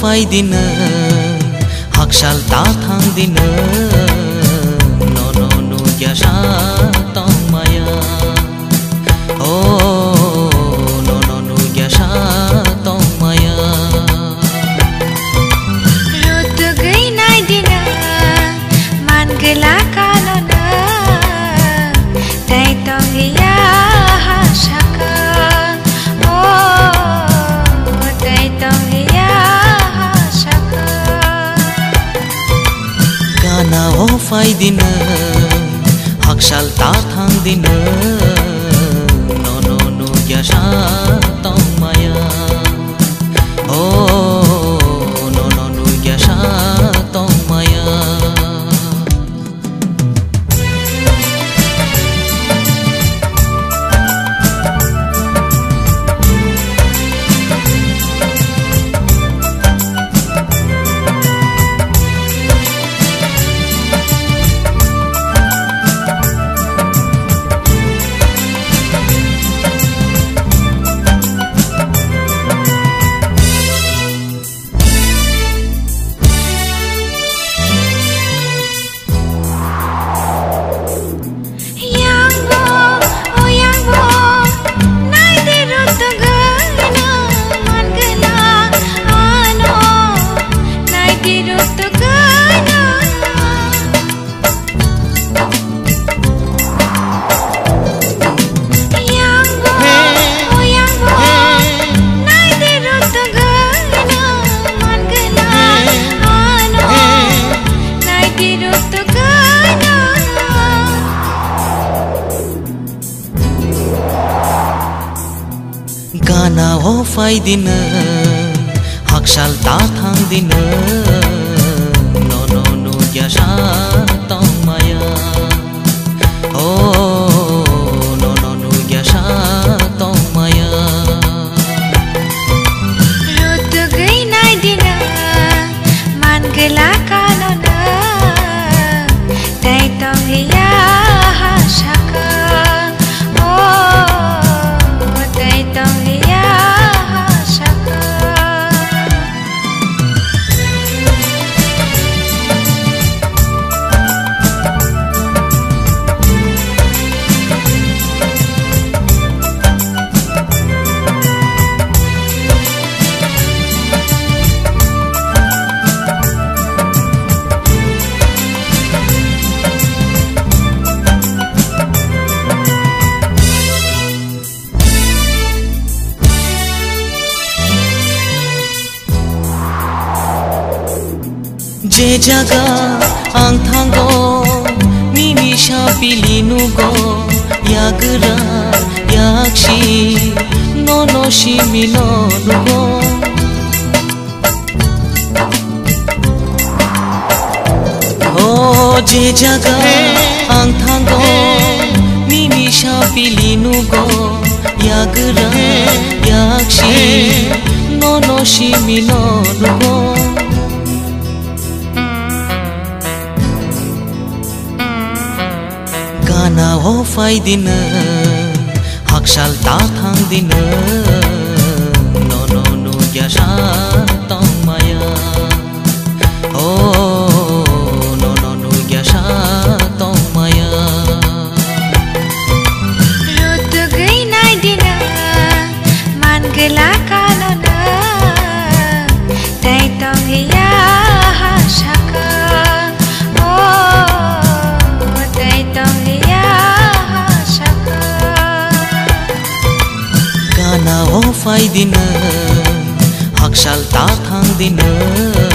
faidina hakshal ta thangdina nono nu gyasha tomaya nono nu gyasha tomaya rut gai nai dina man gela kalona dai tong ya hashaka dai tong ya hashaka gana faidina hakshal ta thangdina nono nu gyasha tomaya nono nu gyasha tomaya gana faidina hakshal ta thangdina nono nu gyasha tomaya nono nu gyasha tomaya rut gai nai dina man gela kalona dai tong ya hashaka dai tong ya hashaka je jaga ang thango mimi sha pilinu go yagra yakshi nono shimi nono go je jaga ang thango mimi sha pilinu go yagra yakshi nono shimi nono go gana faidina hakshal ta thangdina nono nu gyasha tomaya nono nu gyasha tomaya rut gai nai dina man gela kalona dai tong ya hashaka dai tong ya hashaka gana faidina hakshal ta thangdina